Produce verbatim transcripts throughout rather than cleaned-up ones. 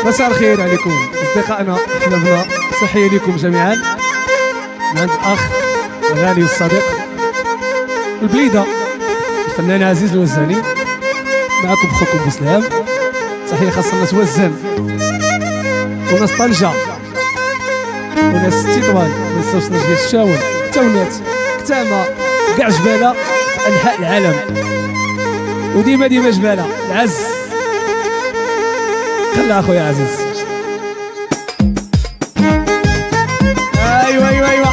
مساء الخير عليكم اصدقائنا احبابنا، تحيه لكم جميعا من عند الاخ الغالي والصديق البليده الفنان عزيز الوزاني. معكم خوكم بوسلام. تحيه خاصه الناس وزان وناس طنجه وناس تطوان وناس وسناش ديال الشاون تونات كتامه كاع جباله في انحاء العالم، وديما ديما جباله العز. خلى اخويا عزيز. ايوا ايوا ايوا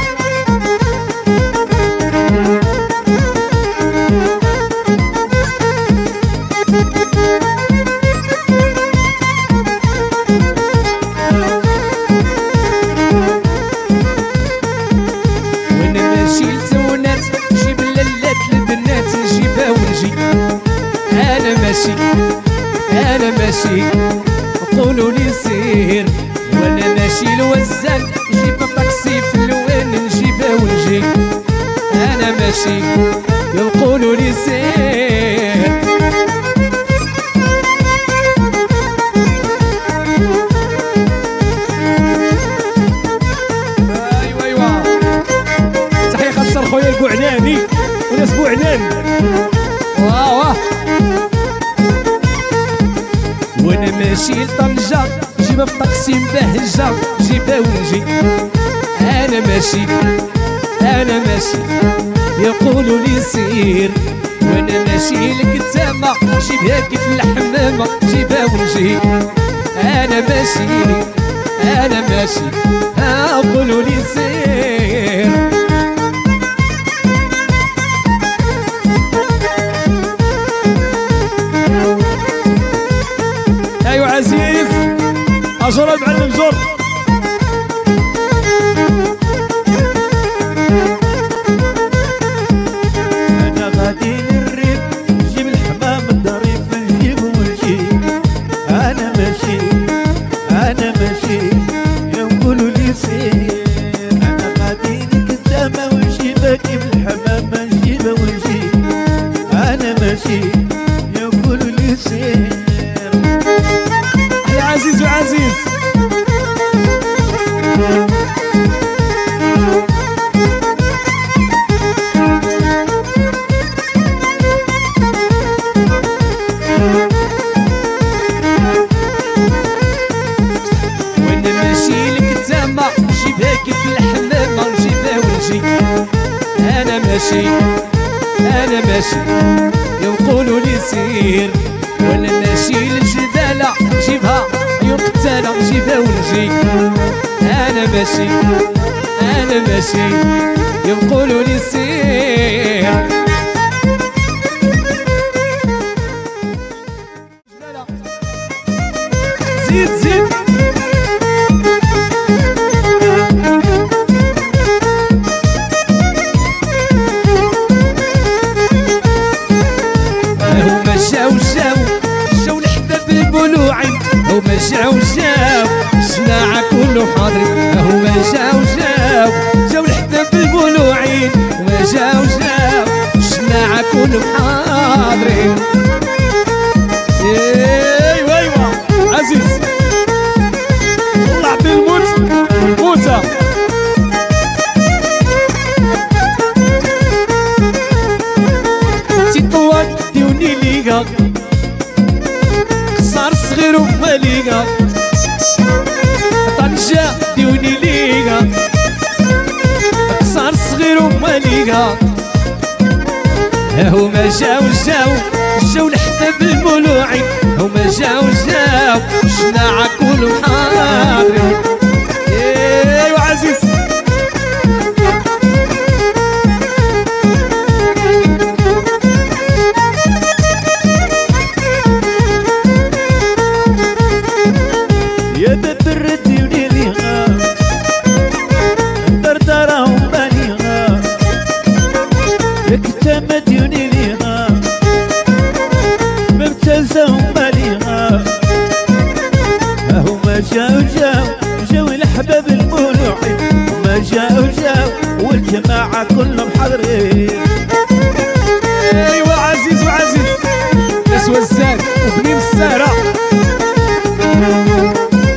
وانا ماشي لتونات نجيب اللات للبنات نجيبها ونجي. انا ماشي انا ماشي قولوا لي سير، وانا ماشي لوزان نجيبها في طاكسي في اللوان نجيبها ونجي. انا ماشي يقولوا لي سير. ايوا ايوا تحيه خاصه لخويا البوعناني وناس بوعنان. واه واه وانا ماشي لطنجة نجيبها في طاكسي مبهجة نجيبها ونجي. انا ماشي انا ماشي يقولوا لي سير، وانا ماشي لكتامة نجيبها كيف الحمامة نجيبها ونجي. انا ماشي انا ماشي يقولوا لي سير. ايوا عزيز اجر المعلم جر. انا غادي للريف نجيب الحمام الظريف نجيب ونجيب. انا ماشي انا ماشي يقولوا لي سير. انا غادي للكتامة ونجيبها كيف الحمام نجيبها ونجيب. انا ماشي يقولوا لي سير. يا عزيز وعزيز وانا ماشي لكتامة نجيبها كيف الحمامة نجيبها ونجي. انا ماشي انا ماشي يقولوا لي سير، وانا ماشي للجبالة نجيبها عيون قتالة نجيبها ونجي. انا ماشي انا ماشي يقولوا لي سير. زيد زيد هما جاو جاو جاو الحباب البلوعين. هما جاو جاو الجماعة كلهم حاضرين. هما جاو جاو جاو الحباب البلوعين. هما جاو جاو الجماعة كلهم حاضرين. ايوا ايوا عزيز الله يعطي الموت موتة. تطوان ديوني ليغا قصار صغير وماليغا. طنجة ديوني ليغا قصار صغير وماليغا. هما جاو جاو جاو الحباب المولوعين. هما جاو جاو الجماعة كلهم حاضرين. ايوا عزيز يا بدر ديوني ليها دردرة وماليها. يا كتامة ديوني ليها ممتازة وماليها. هما جاو جاو جاو الحباب المولوعين. هما جاو جاو والجماعة كلهم حاضرين. ايوا عزيز وعزيز ناس وزان وبنين السهرة.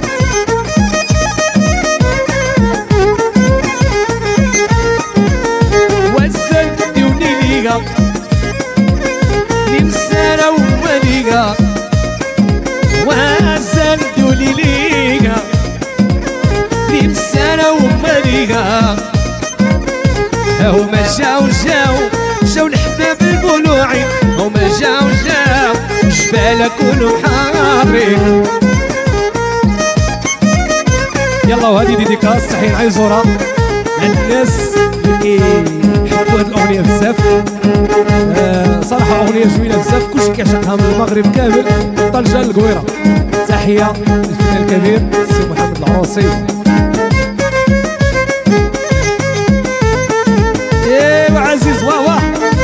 هما جاو جاو جاو الحباب البلوعين، هما جاو جاو جبالك كلهم حاضرين. يلا وهذه ديديكاس تحية عيزورة عند الناس اللي يحبوا هاد الأغنية بزاف. آه صراحة أغنية جميلة بزاف، كلشي كيعشقها من المغرب كامل من طنجة للقويرة. تحية للفنان الكبير السي محمد العروسي. ايوا عزيز واه واه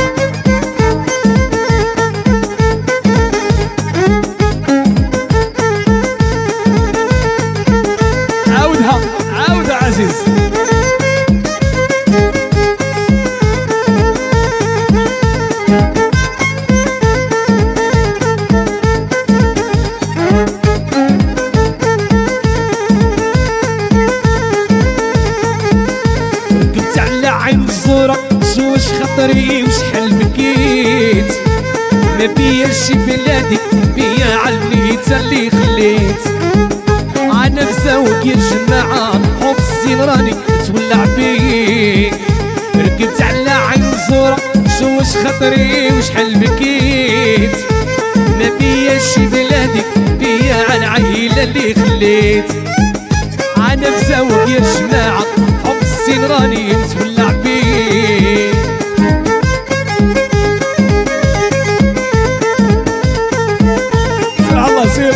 عاودها عاودها عزيز. ركبت على عين الزورة شوش خطري وشحال بكيت، ما بيا شي بلادي بيا علميت اللي خليت. انا مساوق يا جماعة حب الزين راني تولع بيه. ركبت على عين الزورة شوش خطري وشحال بكيت، ما بيا شي بلادي بيا عالعيلة اللي خليت. انا مساوق يا جماعة حب الزين راني تولع بيه. سير الله سير.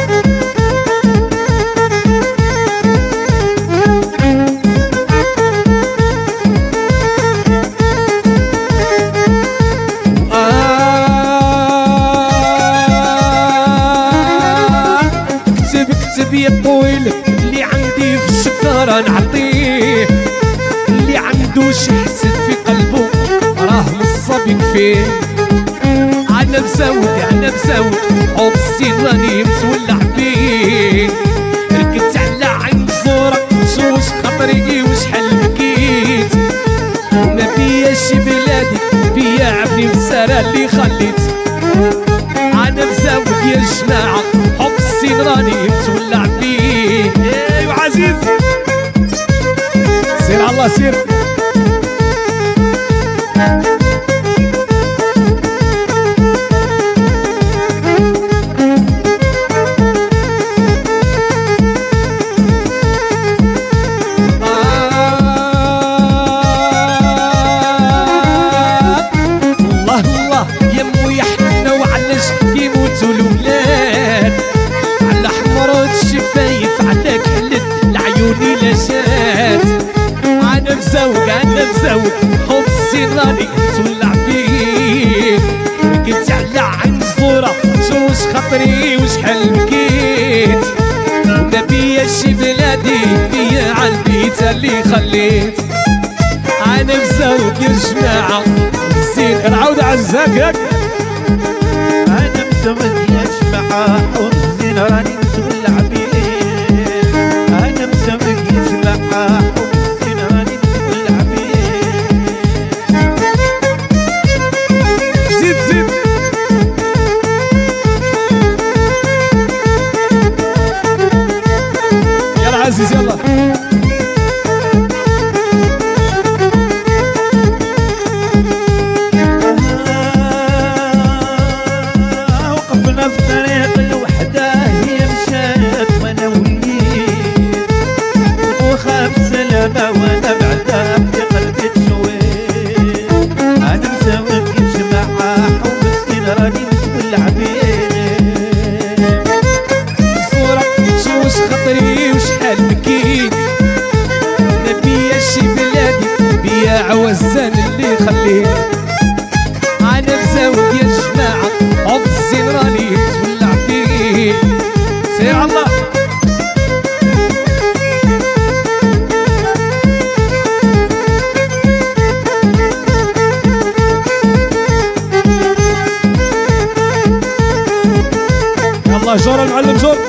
يا الطويل اللي عندي في الشكارة نعطيه، اللي عنده شي حسد في قلبه راه مصاب يكفيه. انا مساوق انا مساوق حب الزين راني متولع بيه. ركبت على عين الزورة شوش خطري وشحال بكيت، ما بيا شي بلادي بيا عبني مسارة اللي خليت. انا مساوق يا جماعة حب الزين راني متولع بيه. ايوا عزيز سير الله سير. انا مساوق انا مساوق حب الزين راني تولع بيه. ركبت على عين الزورة شوش خطري وشحال بكيت، وما بيا شي بلادي بيا عالبيت اللي خليت. انا مساوق يا جماعة الزين نعاود عزاك ياك. انا مساوق يا جماعة حب الزين راني تولع بيه. انا مساوق يا جماعة حب الزين راني تولع بيه. زيد زيد يلا عزيز يلا. وقفنا في طريق الوحدة هي مشات وانا وليت، وخاف سلامة وانا بعدها في قلبي تشويت. انا مساوق يا جماعة حب الزين راني متولع بيه. الصورة شوش خطري وشحال بكيت، ما بيا شي بلادي بيا عوزان اللي خليت. انا مساوق يا جماعة حب الزين راني تولع بيه. سير الله يلا جور المعلم جور.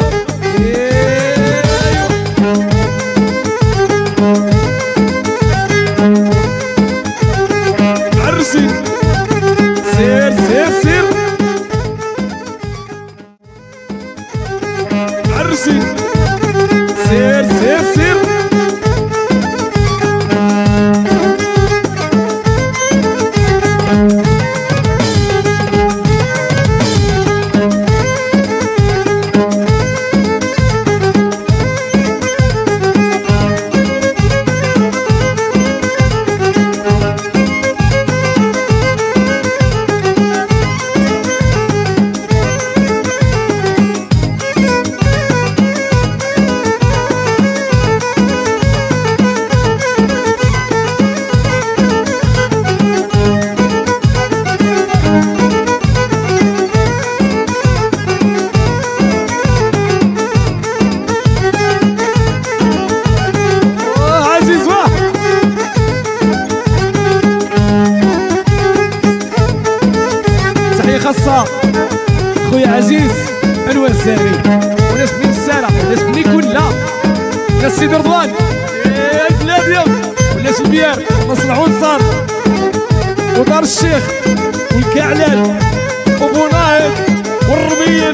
عرسي سير سير سير عرسي سير سير سير. خاصة خويا عزيز انور الزهري وناس بني مسالة وناس بني كلها ناس سيدي رضوان يا بلادي وناس البيار وناس العنصر ودار الشيخ والكعلان وبو ناهض والربيل.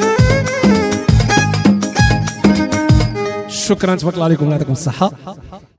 شكرا تبارك الله عليكم، الله يعطيكم الصحة.